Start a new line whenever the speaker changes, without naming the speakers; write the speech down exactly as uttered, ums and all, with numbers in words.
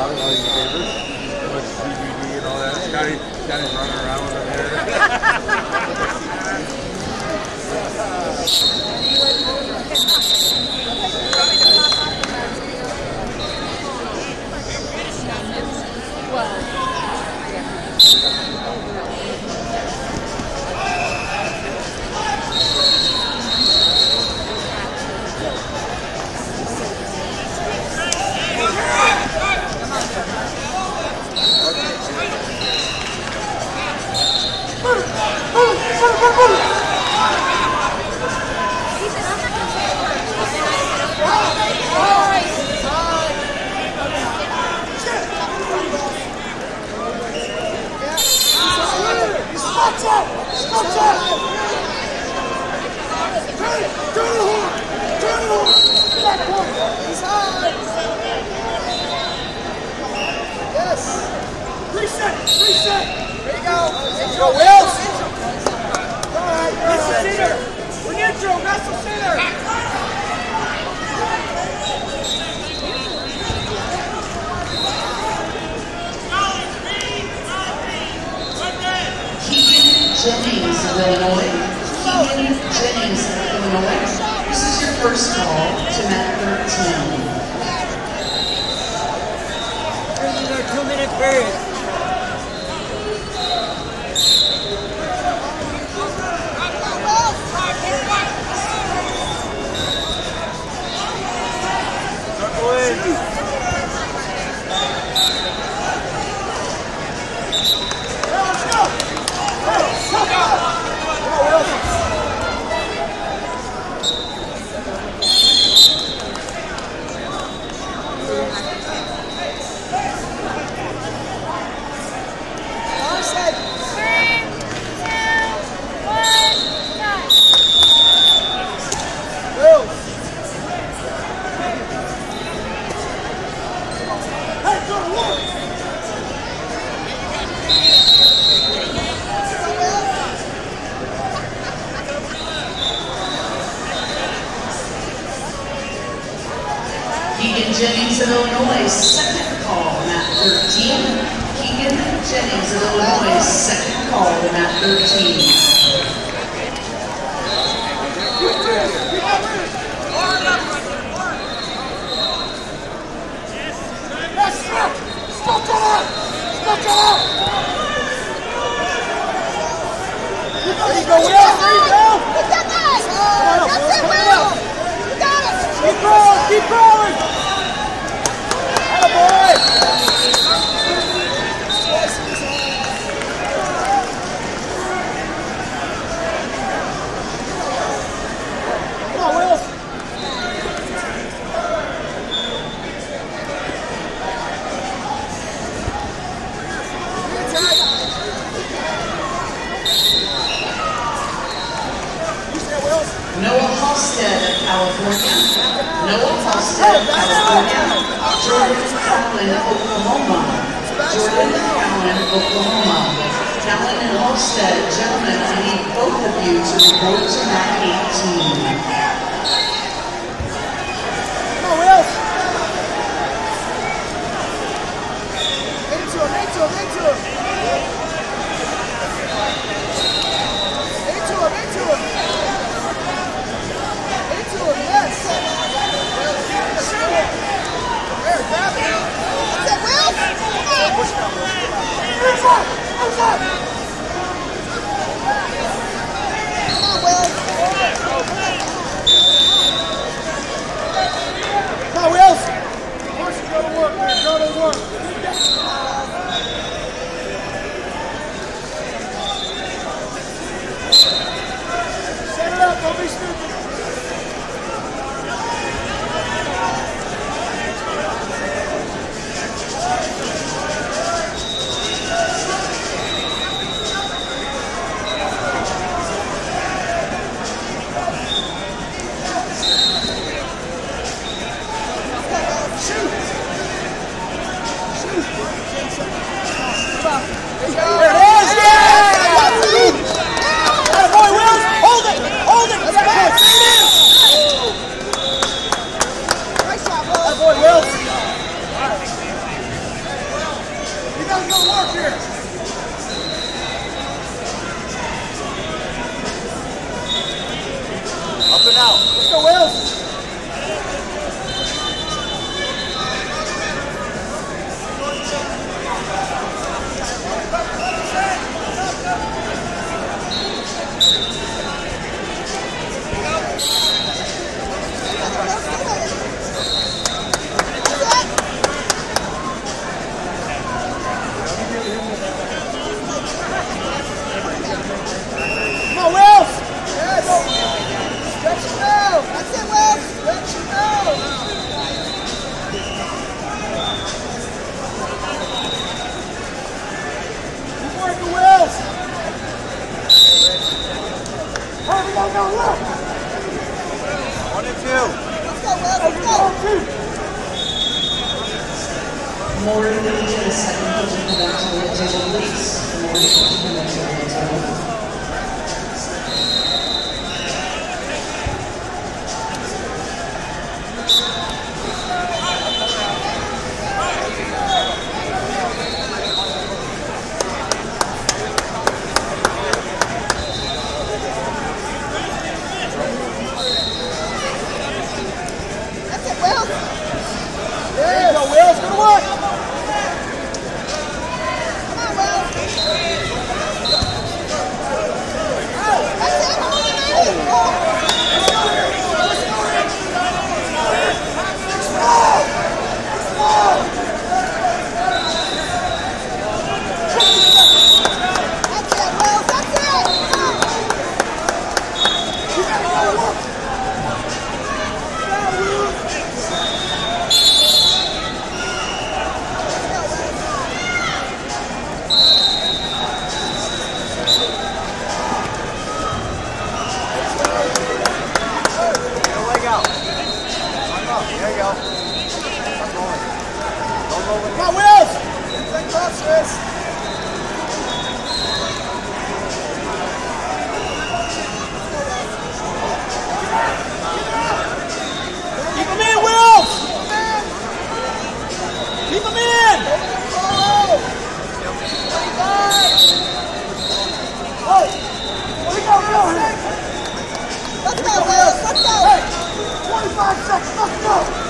all, all your favorites. Too much D V D and all that. Scotty, Scotty's running around with them there.
Jennings of Illinois. Keegan Jennings of Illinois. This is your first call to mat thirteen.
This is our two-minute period.
Keegan Jennings of Illinois, second call, mat thirteen. Keegan Jennings of Illinois, second call to mat thirteen.
There you go, Will! There you go!
Get that guy! That's it, Will! You got it!
Keep rolling! Keep rolling! Attaboy! Come on, Will!
Noah Halstead of California. Noah Halstead of California. Jordan Callen, Oklahoma. Jordan Callen, Oklahoma. Callen and Halstead, gentlemen, I need both of you to report to mat eighteen.
Come on, Will! Into him, into him, into him! Into him, into him! Into him, yes! There, grab it!
That's it, Will!
Push down, Will. Move up! Move up!
Come on, Will!
Morgan Legion is second coaching convention with table please. Morgan coaching convention with table.
There you go, Wills. Good work. Come on, Wills. That's it. Hold it, baby. That's it, Wills. That's it. You got to work.
There you go. I'm going. Don't roll it.
Come on, Wills! Take off, Chris. Keep him in, Wills! Keep him in! Oh! Where you go, Wills? Let's go, Wills! Let's go! Hey! twenty-five seconds, let's go!